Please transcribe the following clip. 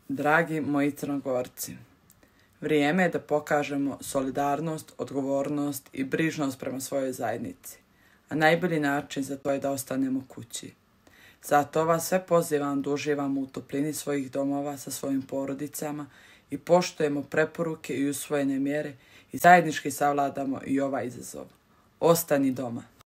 Dragi moji Crnogorci, vrijeme je da pokažemo solidarnost, odgovornost i brižnost prema svojoj zajednici, a najbolji način za to je da ostanemo kući. Zato vas sve pozivam da uživamo u toplini svojih domova sa svojim porodicama i poštujemo preporuke i usvojene mjere i zajednički savladamo i ovaj izazov. Ostani doma.